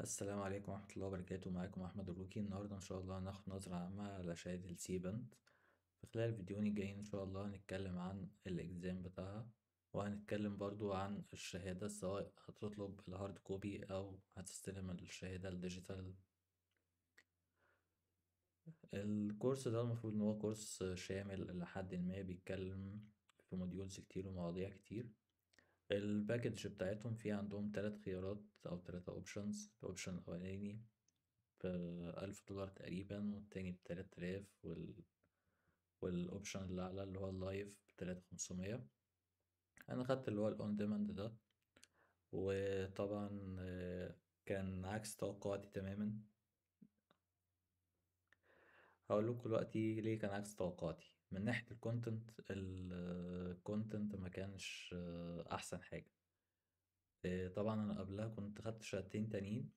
السلام عليكم ورحمة الله وبركاته. معاكم أحمد الروكي. النهاردة إن شاء الله هناخد نظرة عامة على شهادة السي بند. في خلال الفيديوهين الجايين إن شاء الله هنتكلم عن الإكزام بتاعها، وهنتكلم برضو عن الشهادة سواء هتطلب الهارد كوبي أو هتستلم الشهادة الديجيتال. الكورس ده المفروض إن هو كورس شامل إلى حد ما، بيتكلم في موديولز كتير ومواضيع كتير. الباكج بتاعتهم في عندهم 3 خيارات أو 3 اوبشنز. الأوبشن الأولاني ب1000 دولار تقريبا، والتاني ب3000، والأوبشن اللي أعلى اللي هو اللايف ب3500. أنا خدت اللي هو الأون ديماند ده، وطبعا كان عكس توقعاتي تماما. هقول لكم دلوقتي ليه كان عكس توقعاتي. من ناحية الكونتنت ما كانش أحسن حاجة. طبعا أنا قبلها كنت خدت شهادتين تانيين،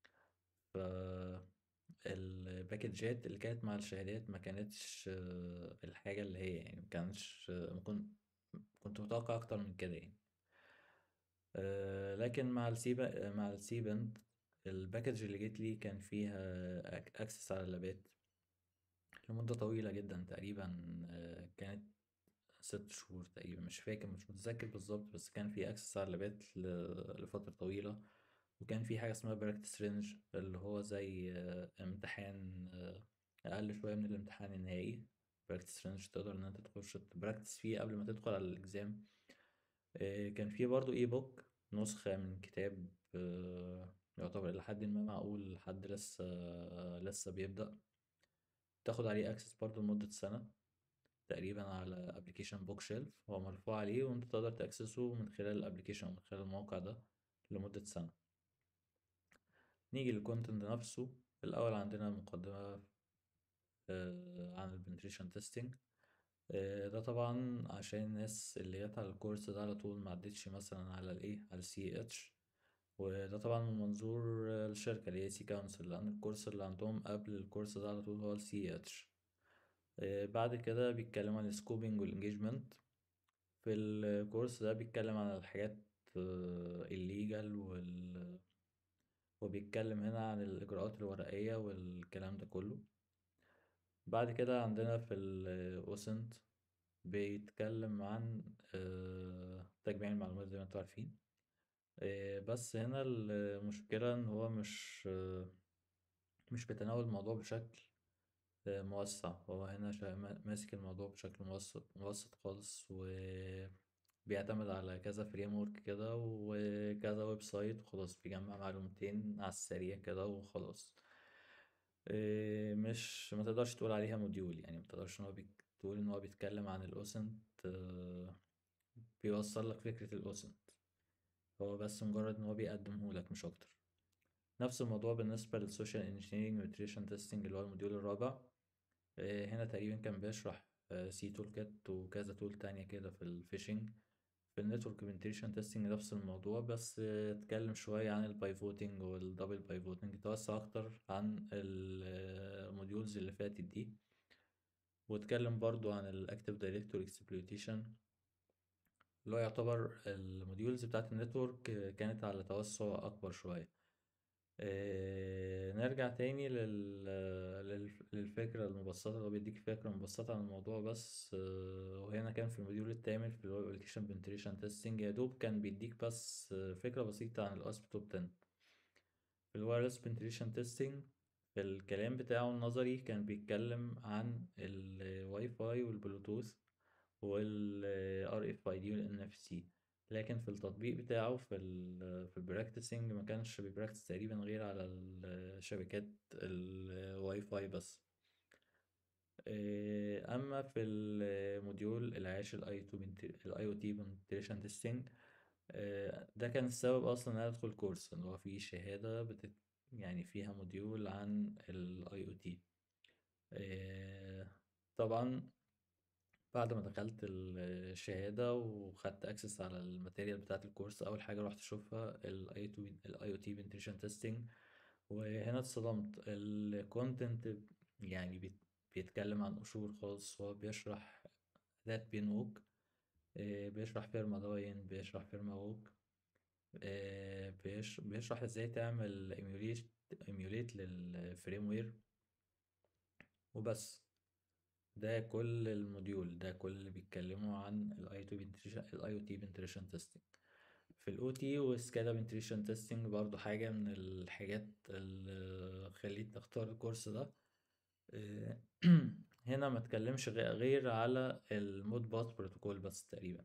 فالباكجات اللي كانت مع الشهادات ما كانتش الحاجة اللي هي يعني ما كانش كنت متوقع أكتر من كده يعني. لكن مع السي بند الباكج اللي جيت لي كان فيها اكسس على اللابات لمدة طويلة جدا تقريبا. كانت 6 شهور تقريبا، مش فاكر، مش متذكر بالظبط، بس كان في اكسس على اللابات لفترة طويلة. وكان في حاجة اسمها براكتس رينج، اللي هو زي امتحان أقل شوية من الامتحان النهائي. براكتس رينج تقدر إن أنت تخش تبراكتس فيه قبل ما تدخل على الإكزام. كان في برضو اي بوك، نسخة من كتاب يعتبر إلى حد ما معقول لحد لسه بيبدأ. تاخد عليه اكسس برضو لمدة سنة تقريبا على ابلكيشن بوك شيلف، هو مرفوع عليه وانت تقدر تاكسسه من خلال الابلكيشن من خلال الموقع ده لمدة سنة. نيجي للكونتنت نفسه. الأول عندنا مقدمة عن البنتريشن تيستنج. ده طبعا عشان الناس اللي جت على الكورس ده على طول ما عدتش مثلا على الايه على السي اتش. وده طبعا من منظور الشركة اللي هي سي كونسل، لأن الكورس اللي عندهم قبل الكورس ده على طول هو السي اتش. بعد كده بيتكلم عن السكوبينج والانجيجمنت. في الكورس ده بيتكلم عن الحاجات الليجال وبيتكلم هنا عن الإجراءات الورقية والكلام ده كله. بعد كده عندنا في الأوسنت بيتكلم عن تجميع المعلومات زي ما انتوا عارفين. بس هنا المشكلة ان هو مش بيتناول الموضوع بشكل موسع. هو هنا ماسك الموضوع بشكل مبسط خالص، وبيعتمد على كذا فريم ورك كده وكذا ويب سايت وخلاص، بيجمع معلومتين على السريع كده وخلاص. مش ما تقدرش تقول عليها موديول، يعني ما تقدرش ان هو تقول ان هو بيتكلم عن الاوسنت. بيوصل لك فكرة الاوسنت، هو بس مجرد ان هو بيقدمه لك مش اكتر. نفس الموضوع بالنسبة للسوشيال انجينيرنج نيوتريشن تيستنج اللي هو الموديول الرابع. هنا تقريبا كان بيشرح سي تول كات وكذا تول تانية كده في الفيشنج. في النتورك بنتريشن تيستنج نفس الموضوع، بس اتكلم شوية عن البايفوتنج والدبل بايفوتنج، توسع أكتر عن الموديولز اللي فاتت دي. واتكلم برضو عن الاكتيف دايركتوري اكسبلويتيشن، اللي هو يعتبر الموديولز بتاعت النتورك كانت على توسع أكبر شوية. نرجع تاني للفكرة المبسطة، اللي هو بيديك فكرة مبسطة عن الموضوع بس. وهنا كان في الموديول الثامن في الويب ابلكيشن بنتريشن تيستنج، يا دوب كان بيديك بس فكرة بسيطة عن الاسب توب 10. في الوايرلس بنتريشن تيستنج الكلام بتاعه النظري كان بيتكلم عن الواي فاي والبلوتوث وال RFID وال NFC. لكن في التطبيق بتاعه في البراكتسنج ما كانش بيبراكتس تقريبا غير على الشبكات الواي فاي بس. اما في الموديول العاشر الاي او تي بنتريشن تيستنج، ده كان السبب اصلا ان انا ادخل كورس، ان هو في شهادة يعني فيها موديول عن الاي او تي. طبعا بعد ما دخلت الشهادة وخدت اكسس على الماتيريال بتاعة الكورس، أول حاجة رحت أشوفها ال IoT penetration testing. وهنا اتصدمت. الكونتنت يعني بيتكلم عن قشور خالص. هو بيشرح ذات بين ووك، بيشرح فيرما داين، بيشرح فيرما ووك. بيشرح ازاي تعمل ايميوليت للفريم وير وبس. ده كل الموديول، ده كل اللي بيتكلموا عن الاي او تي بنتريشن تيستنج. في الاو تي والسكادا بنتريشن تيستنج برضو حاجة من الحاجات اللي خليت تختار الكورس ده. آه، هنا ما اتكلمش غير على المود باس بروتوكول بس تقريبا.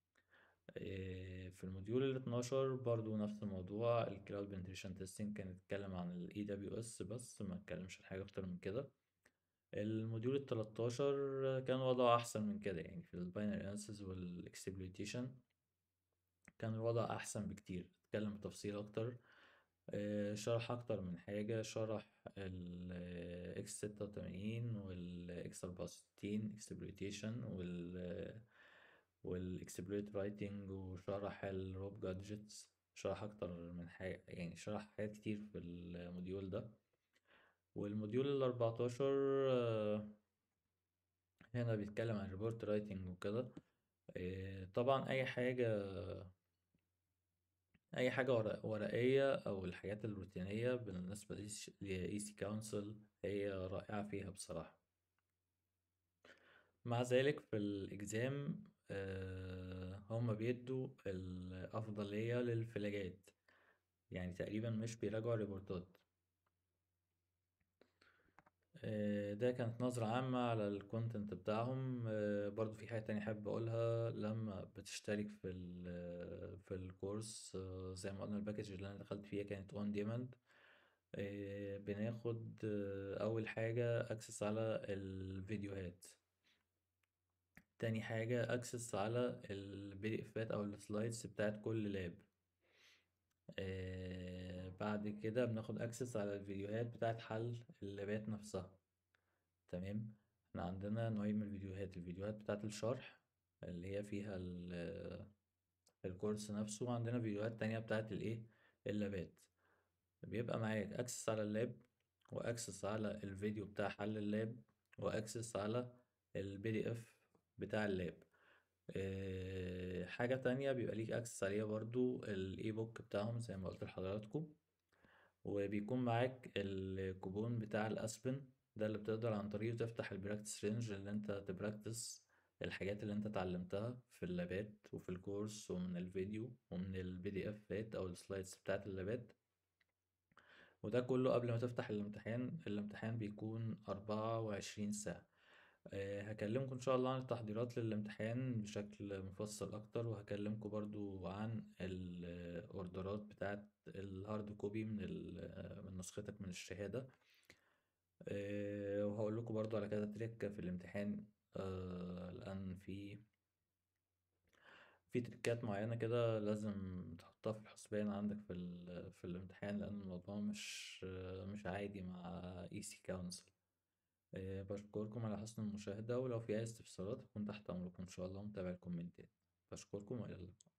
في الموديول ال 12 برضو نفس الموضوع، الكلاود بنتريشن تيستنج كان اتكلم عن الاي دبليو اس بس ما اتكلمش عن حاجة اكتر من كده. الموديول ال 13 كان وضعه احسن من كده، يعني في الباينري اناليسيس والاكسبلويتيشن كان الوضع احسن بكتير، اتكلم بتفصيل اكتر. شرح اكتر من حاجة، شرح ال X86 وال X64 exploitation والاكسبلويت رايتنج، وشرح الروب جادجتس، شرح اكتر من حاجة، يعني شرح حاجات كتير في الموديول ده. والموديول ال 14 هنا بيتكلم عن ريبورت رايتنج وكده. طبعا اي حاجه ورقيه او الحاجات الروتينيه بالنسبه لاي سي كونسل هي رائعه فيها بصراحه. مع ذلك في الاكزام هم بيدوا الافضليه للفلاجات، يعني تقريبا مش بيراجعوا ريبورتات. ده كانت نظرة عامة على الكونتنت بتاعهم. برضو في حاجة تانية حابب أقولها، لما بتشترك في الكورس، زي ما قلنا الباكج اللي أنا دخلت فيها كانت اون ديماند. بناخد أول حاجة أكسس على الفيديوهات، تاني حاجة أكسس على البي دي إفات أو السلايدز بتاعت كل لاب. بعد كده بناخد أكسس على الفيديوهات بتاعت حل اللابات نفسها. تمام. احنا عندنا نوعين من الفيديوهات، الفيديوهات بتاعت الشرح اللي هي فيها الكورس نفسه، وعندنا فيديوهات تانية بتاعت الايه، اللابات. بيبقى معاك اكسس على اللاب، واكسس على الفيديو بتاع حل اللاب، واكسس على البي دي اف بتاع اللاب. حاجة تانية بيبقى ليك اكسس عليها برضو الاي بوك بتاعهم زي ما قلت لحضراتكم، وبيكون معاك الكوبون بتاع الاسبن، ده اللي بتقدر عن طريقه تفتح البراكتس رينج اللي انت تبراكتس الحاجات اللي انت اتعلمتها في اللابات وفي الكورس ومن الفيديو ومن البي دي افات او السلايدز بتاعت اللابات. وده كله قبل ما تفتح الامتحان بيكون 24 ساعة. هكلمكم إن شاء الله عن التحضيرات للامتحان بشكل مفصل أكتر، وهكلمكم برضو عن الأوردرات بتاعت الهارد كوبي من نسختك من الشهادة. وهقول لكم برضو على كذا تريك في الامتحان، لأن في تريكات معينة كده لازم تحطها في الحسبان عندك في الامتحان، لأن الموضوع مش عادي مع اي سي كونسل. بشكركم على حسن المشاهدة، ولو في أي استفسارات أكون تحت أمركم إن شاء الله، متابع الكومنتات. بشكركم وإلى اللقاء.